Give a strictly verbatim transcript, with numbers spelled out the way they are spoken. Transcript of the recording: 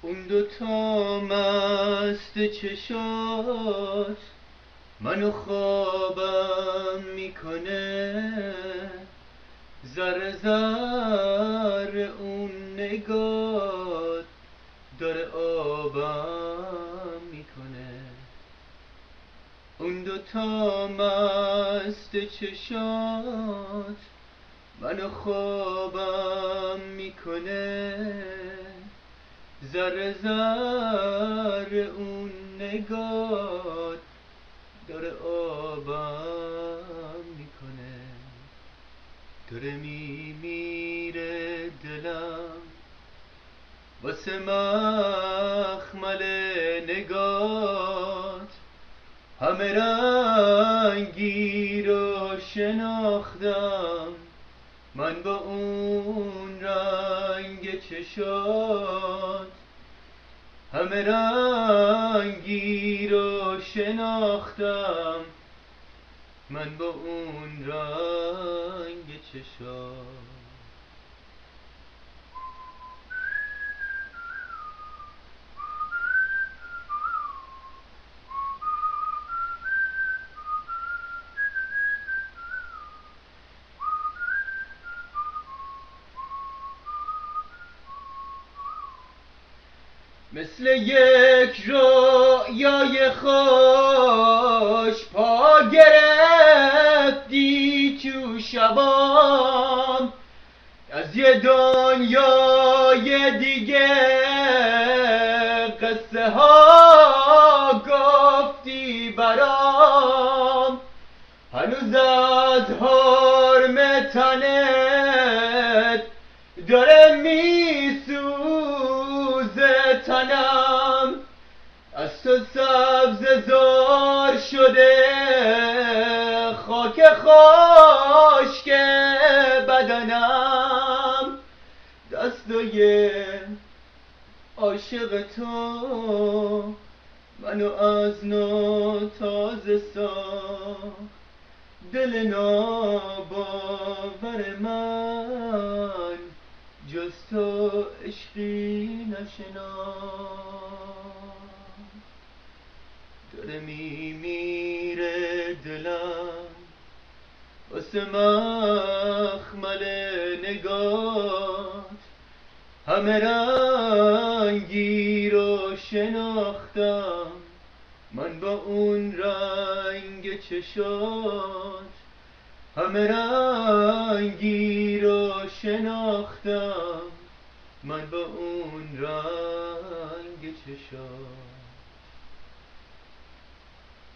اون دوتا مست چشات منو خوابم میکنه، ذره ذره اون نگات داره آبم میکنه. اون دوتا مست چشات منو خوابم میکنه، ذره ذره اون نگات داره آبم میکنه. داره میمیره دلم واسه مخمل نگات، همه رنگی رو شناختم من با اون رنگ چشات، همه رنگی رو شناختم من با اون رنگ چشات. مثل یک رویای خوش پا گرفتی تو شبام، از یه دنیای دیگه قصه ها گفتی برام، هنوز از حرم تنت داره میسوزه تنم، از تو سبز زار شده خاک خشک بدنم، دستای عاشق تو منو از نو تازه ساخت، دل ناباور من جز تو عشقی نشناخت. داره میمیره دلم واسه مخمل نگات، همه رنگی رو شناختم من با اون رنگ چشات، همه رنگی رو شناختم من با اون رنگ چشات.